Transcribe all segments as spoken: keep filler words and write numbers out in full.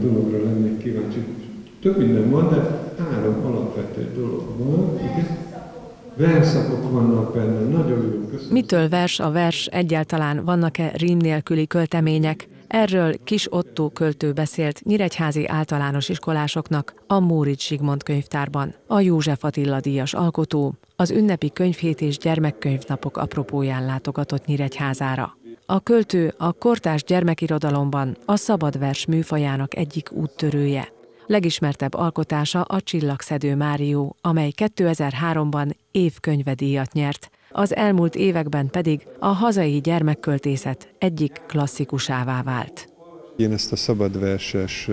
dologra lennék kíváncsi. Több minden van, de három alapvető dolog van. Versszakok vannak benne, nagyon jó, köszönöm. Mitől vers a vers, egyáltalán vannak-e rím nélküli költemények? Erről Kis Ottó költő beszélt nyíregyházi általános iskolásoknak a Móricz Zsigmond könyvtárban. A József Attila díjas alkotó az ünnepi könyvhét és gyermekkönyvnapok apropóján látogatott Nyíregyházára. A költő a kortárs gyermekirodalomban a szabad vers műfajának egyik úttörője. Legismertebb alkotása a Csillagszedő Márió, amely kétezer-háromban évkönyvedíjat nyert, az elmúlt években pedig a hazai gyermekköltészet egyik klasszikusává vált. Én ezt a szabadverses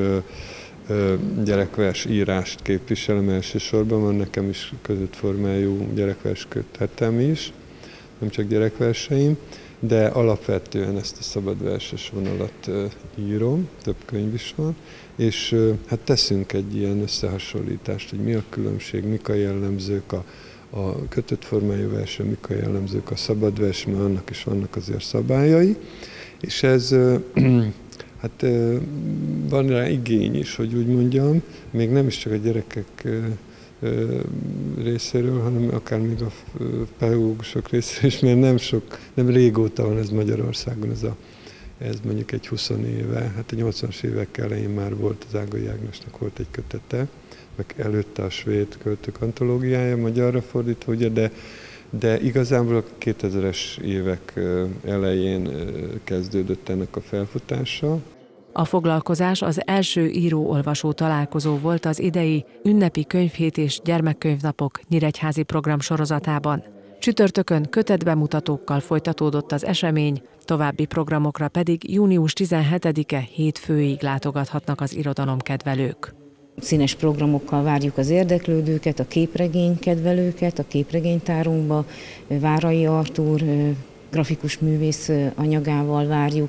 gyerekvers írást képviselem elsősorban, van nekem is között formájú gyerekvers kötetem is, nem csak gyerekverseim, de alapvetően ezt a szabadverses vonalat írom, több könyv is van, és hát teszünk egy ilyen összehasonlítást, hogy mi a különbség, mik a jellemzők a, a kötött formájú versen, mik a jellemzők a szabadvers, mert annak is vannak azért szabályai, és ez hát van rá igény is, hogy úgy mondjam, még nem is csak a gyerekek részéről, hanem akár még a pedagógusok részéről is, mert nem sok, nem régóta van ez Magyarországon, ez, a, ez mondjuk egy húsz éve, hát a nyolcvanas évek elején már volt, az Ágai Ágnesnek volt egy kötete, meg előtte a svéd költők antológiája, magyarra fordítva, ugye, de, de igazából a kétezres évek elején kezdődött ennek a felfutása. A foglalkozás az első író-olvasó találkozó volt az idei ünnepi könyvhét és gyermekkönyvnapok nyíregyházi program sorozatában. Csütörtökön kötetbemutatókkal folytatódott az esemény, további programokra pedig június tizenhetedike hétfőig látogathatnak az irodalomkedvelők. Színes programokkal várjuk az érdeklődőket, a képregénykedvelőket, a képregénytárunkba, Várai Artúr grafikus művész anyagával várjuk,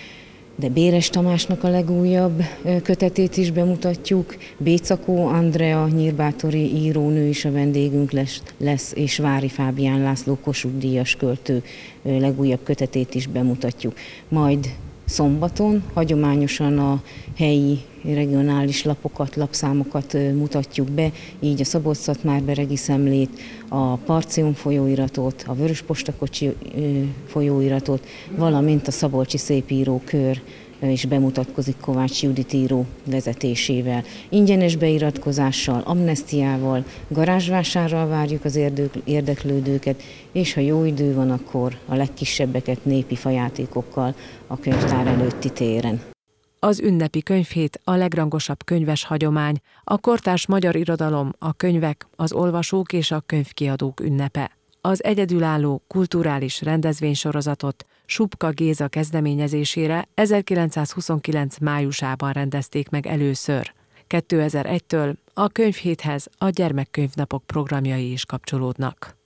de Béres Tamásnak a legújabb kötetét is bemutatjuk. Bécakó Andrea nyírbátori írónő is a vendégünk lesz, lesz és Vári Fábián László Kossuth-díjas költő legújabb kötetét is bemutatjuk. Majd szombaton hagyományosan a helyi regionális lapokat, lapszámokat mutatjuk be, így a Szabolcs-Szatmár-Beregi Szemlét, a Parcium folyóiratot, a Vöröspostakocsi folyóiratot, valamint a Szabolcsi Szépírókör is bemutatkozik Kovács Judit író vezetésével. Ingyenes beiratkozással, amnesztiával, garázsvásárral várjuk az érdeklődőket, és ha jó idő van, akkor a legkisebbeket népi fajátékokkal a könyvtár előtti téren. Az ünnepi könyvhét a legrangosabb könyves hagyomány, a kortárs magyar irodalom, a könyvek, az olvasók és a könyvkiadók ünnepe. Az egyedülálló kulturális rendezvénysorozatot Subka Géza kezdeményezésére ezerkilencszázhuszonkilenc májusában rendezték meg először. kétezer-egytől a könyvhéthez a gyermekkönyvnapok programjai is kapcsolódnak.